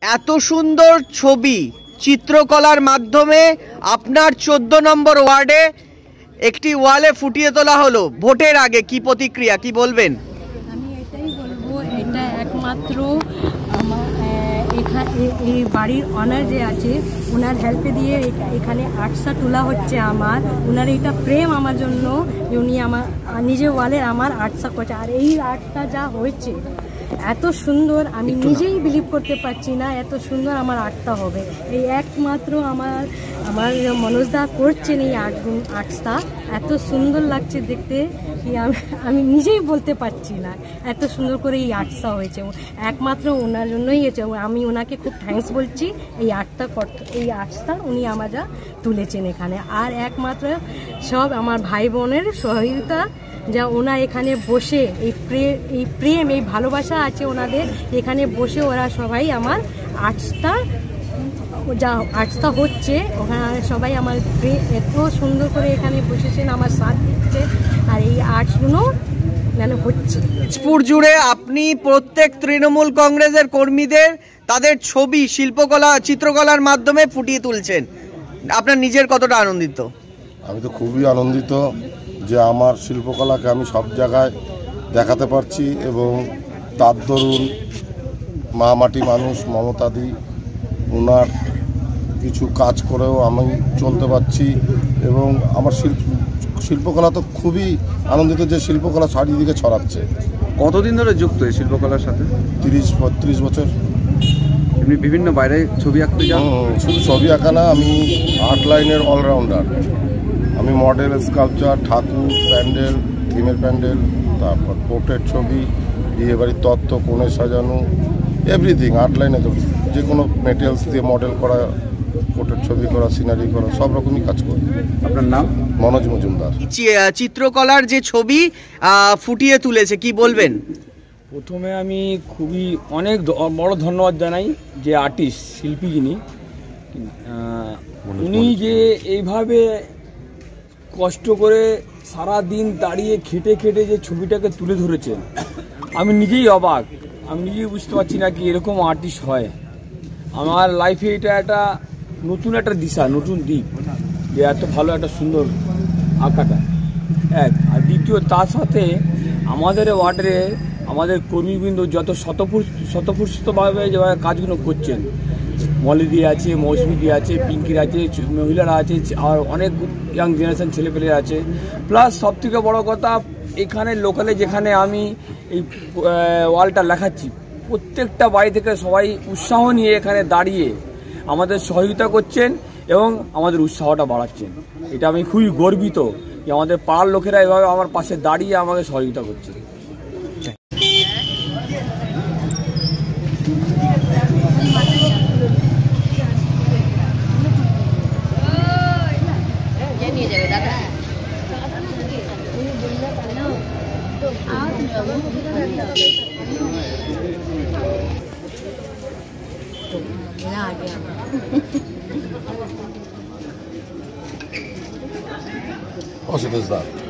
এত সুন্দর ছবি চিত্রকলার মাধ্যমে আপনার 14 নম্বর ওয়ার্ডে একটি ওয়ালে ফুটিয়ে তোলা হলো ভোটের আগে, কি প্রতিক্রিয়া, কি বলবেন? আমি এটাই বলবো, এটা একমাত্র আমার এই বাড়ির অনার যে আছে ওনার হেল্পে দিয়ে এখানে আর্টসটা তোলা হচ্ছে। আমার ওনার এইটা প্রেম আমার জন্য, উনি আমার নিজে ওয়ালের আমার আর্টসটা করছে। আর এই আর্টটা যা হয়েছে এত সুন্দর, আমি নিজেই বিলিভ করতে পারছি না এত সুন্দর আমার আর্টটা হবে। এই একমাত্র আমার মনোজদা করছেন এই আর্টসটা, এত সুন্দর লাগছে দেখতে কি আমি নিজেই বলতে পারছি না, এত সুন্দর করে এই আর্টসটা হয়েছে। একমাত্র ওনার জন্যই হয়েছে, আমি ওনাকে খুব থ্যাঙ্কস বলছি। এই আর্টসটা উনি আমরা তুলেছেন এখানে। আর একমাত্র সব আমার ভাই বোনের সহযোগিতা, যা ওনা এখানে বসে এই প্রেম এই ভালোবাসা আছে ওনাদের, এখানে বসে ওরা সবাই আমার আর্টসটা হচ্ছে ওখানে সবাই আমার এত সুন্দর করে এখানে বসেছেন, আমার সাথ দিচ্ছে। আর এই আর্টসগুলো মানে হচ্ছে তেজপুর জুড়ে আপনি প্রত্যেক তৃণমূল কংগ্রেসের কর্মীদের তাদের ছবি শিল্পকলা চিত্রকলার মাধ্যমে ফুটিয়ে তুলছেন, আপনার নিজের কতটা আনন্দিত? আমি তো খুবই আনন্দিত যে আমার শিল্পকলাকে আমি সব জায়গায় দেখাতে পারছি এবং তার দরুন মা মাটি মানুষ মমতাদি ওনার কিছু কাজ করেও আমি চলতে পারছি। এবং আমার শিল্পকলা তো খুবই আনন্দিত যে শিল্পকলা চারিদিকে ছড়াচ্ছে। কতদিন ধরে যুক্ত এই শিল্পকলার সাথে? 30-32 বছর। এমনি বিভিন্ন বাইরে ছবি আঁকতে যান? শুধু ছবি আঁকা না, আমি আর্ট লাইনের অলরাউন্ডার। আমি মডেল, স্কাল্পচার, ঠাকুর, প্যান্ডেল, থিমের প্যান্ডেল, তারপর পোর্ট্রেট ছবি, বিয়েবাড়ির তত্ত্ব, কোণে সাজানো, এভরিথিং আর্ট লাইনে। তো যে কোনো মেটেরিয়ালস দিয়ে মডেল করা, পোর্ট্রেট ছবি করা, সিনারি করা, সব রকমই কাজ করি। আপনার নাম? মনোজ মজুমদার। চিত্রকলার যে ছবি ফুটিয়ে তুলেছে, কি বলবেন? প্রথমে আমি খুবই অনেক বড় ধন্যবাদ জানাই যে আর্টিস্ট শিল্পী যিনি, উনি যে এইভাবে কষ্ট করে সারা দিন দাঁড়িয়ে খেটে খেটে যে ছবিটাকে তুলে ধরেছেন, আমি নিজেই অবাক। আমি নিজেই বুঝতে পারছি না কি এরকম আর্টিস্ট হয়। আমার লাইফে এটা একটা নতুন একটা দিশা, নতুন দিক, যে এত ভালো একটা সুন্দর আঁকাটা এক। আর দ্বিতীয়, তার সাথে আমাদের ওয়ার্ডে আমাদের কর্মীবৃন্দ যত শতপ্রতিশতভাবে যেভাবে কাজগুলো করছেন, মলিদি আছে, মৌসুমিদি আছে, পিঙ্কির আছে, মহিলারা আছে, আর অনেক ইয়াং জেনারেশন ছেলেপেলে আছে। প্লাস সবথেকে বড় কথা, এখানে লোকালে যেখানে আমি এই ওয়ালটা লেখাচ্ছি, প্রত্যেকটা বাড়ি থেকে সবাই উৎসাহ নিয়ে এখানে দাঁড়িয়ে আমাদের সহযোগিতা করছেন এবং আমাদের উৎসাহটা বাড়াচ্ছেন। এটা আমি খুবই গর্বিত যে আমাদের পাড়ার লোকেরা এভাবে আমার পাশে দাঁড়িয়ে আমাকে সহযোগিতা করছে। Oh, so there's that.